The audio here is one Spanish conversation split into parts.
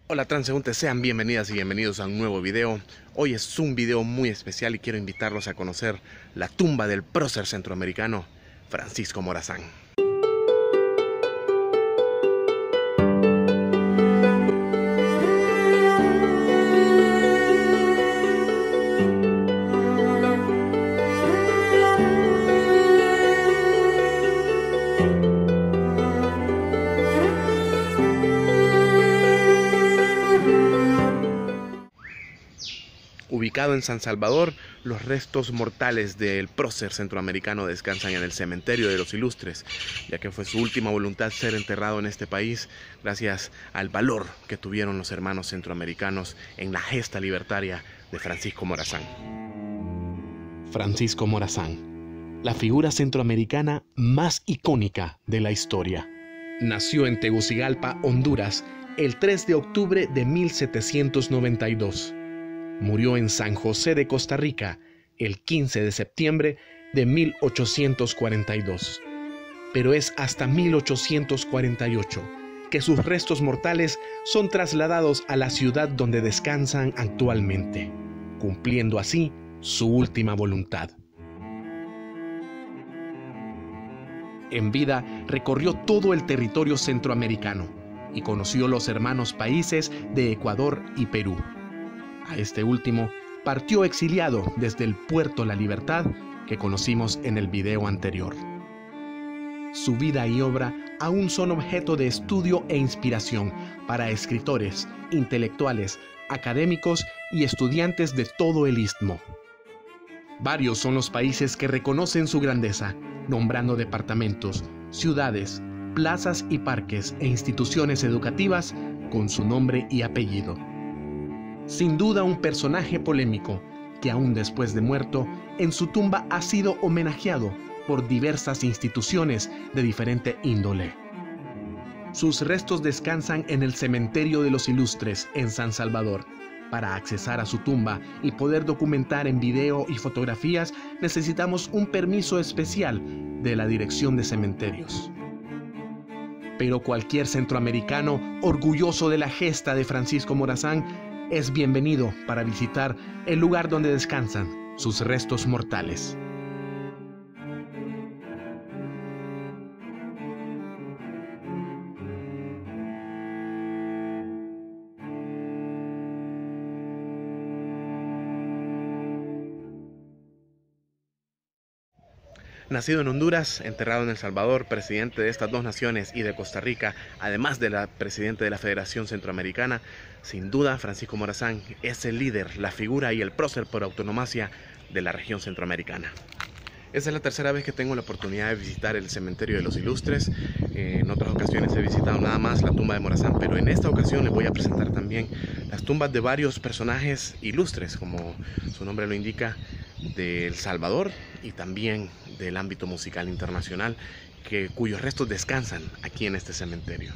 Hola transeúntes, sean bienvenidas y bienvenidos a un nuevo video. Hoy es un video muy especial y quiero invitarlos a conocer la tumba del prócer centroamericano Francisco Morazán. Ubicado en San Salvador, los restos mortales del prócer centroamericano descansan en el cementerio de los Ilustres, ya que fue su última voluntad ser enterrado en este país gracias al valor que tuvieron los hermanos centroamericanos en la gesta libertaria de Francisco Morazán. Francisco Morazán, la figura centroamericana más icónica de la historia. Nació en Tegucigalpa, Honduras, el 3 de octubre de 1792. Murió en San José de Costa Rica el 15 de septiembre de 1842. Pero es hasta 1848 que sus restos mortales son trasladados a la ciudad donde descansan actualmente, cumpliendo así su última voluntad. En vida recorrió todo el territorio centroamericano y conoció los hermanos países de Ecuador y Perú. A este último partió exiliado desde el puerto La Libertad que conocimos en el video anterior. Su vida y obra aún son objeto de estudio e inspiración para escritores, intelectuales, académicos y estudiantes de todo el istmo. Varios son los países que reconocen su grandeza, nombrando departamentos, ciudades, plazas y parques e instituciones educativas con su nombre y apellido. Sin duda un personaje polémico que aún después de muerto, en su tumba ha sido homenajeado por diversas instituciones de diferente índole. Sus restos descansan en el cementerio de los Ilustres en San Salvador. Para accesar a su tumba y poder documentar en video y fotografías necesitamos un permiso especial de la Dirección de Cementerios. Pero cualquier centroamericano orgulloso de la gesta de Francisco Morazán es bienvenido para visitar el lugar donde descansan sus restos mortales. Nacido en Honduras, enterrado en El Salvador, presidente de estas dos naciones y de Costa Rica, además de presidente de la Federación Centroamericana, sin duda Francisco Morazán es el líder, la figura y el prócer por antonomasia de la región centroamericana. Esta es la tercera vez que tengo la oportunidad de visitar el cementerio de los Ilustres. En otras ocasiones he visitado nada más la tumba de Morazán, pero en esta ocasión les voy a presentar también las tumbas de varios personajes ilustres, como su nombre lo indica, de El Salvador y también del ámbito musical internacional, cuyos restos descansan aquí en este cementerio.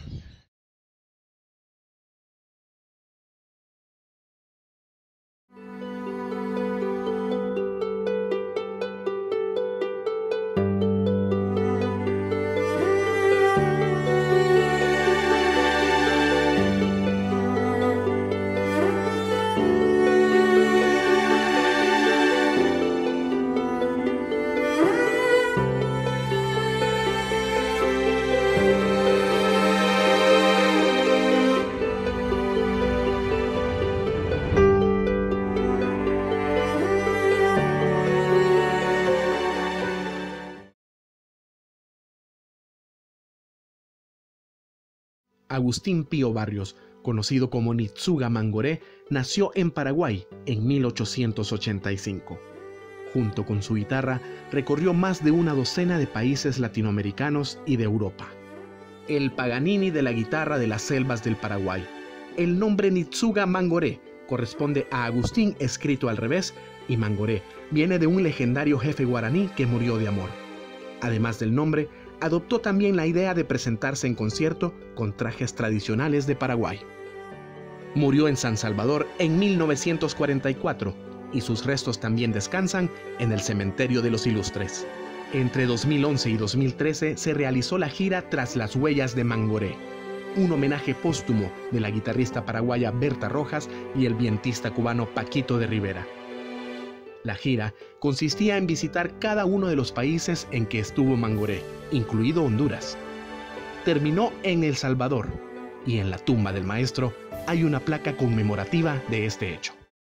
Agustín Pío Barrios, conocido como Nitsuga Mangoré, nació en Paraguay en 1885. Junto con su guitarra, recorrió más de una docena de países latinoamericanos y de Europa. El Paganini de la guitarra de las selvas del Paraguay. El nombre Nitsuga Mangoré corresponde a Agustín escrito al revés, y Mangoré viene de un legendario jefe guaraní que murió de amor. Además del nombre, adoptó también la idea de presentarse en concierto con trajes tradicionales de Paraguay. Murió en San Salvador en 1944 y sus restos también descansan en el cementerio de los Ilustres. Entre 2011 y 2013 se realizó la gira Tras las huellas de Mangoré. un homenaje póstumo de la guitarrista paraguaya Berta Rojas y el vientista cubano Paquito de Rivera. La gira consistía en visitar cada uno de los países en que estuvo Mangoré, incluido Honduras. Terminó en El Salvador, y en la tumba del maestro hay una placa conmemorativa de este hecho.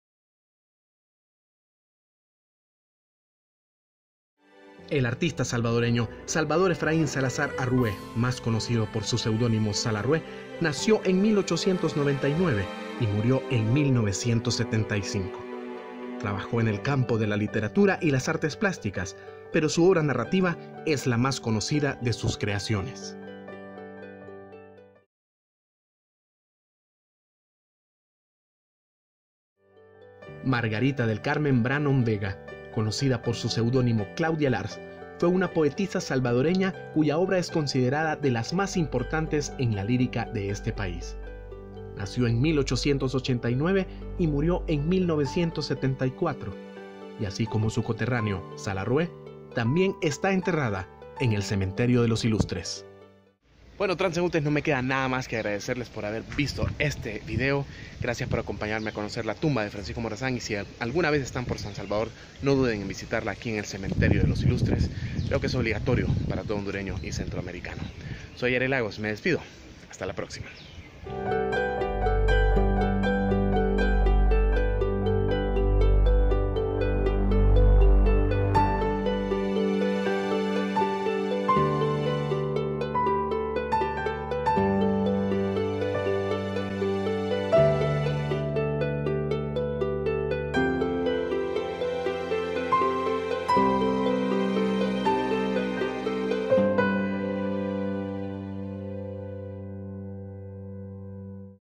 El artista salvadoreño Salvador Efraín Salazar Arrué, más conocido por su seudónimo Salarrué, nació en 1899 y murió en 1975. Trabajó en el campo de la literatura y las artes plásticas, pero su obra narrativa es la más conocida de sus creaciones. Margarita del Carmen Brannon Vega, conocida por su seudónimo Claudia Lars, fue una poetisa salvadoreña cuya obra es considerada de las más importantes en la lírica de este país. Nació en 1889 y murió en 1974, y así como su coterráneo Salarrué, también está enterrada en el Cementerio de los Ilustres. Bueno, transeúntes, no me queda nada más que agradecerles por haber visto este video. Gracias por acompañarme a conocer la tumba de Francisco Morazán, y si alguna vez están por San Salvador, no duden en visitarla aquí en el Cementerio de los Ilustres. Creo que es obligatorio para todo hondureño y centroamericano. Soy Ariel Lagos, me despido. Hasta la próxima.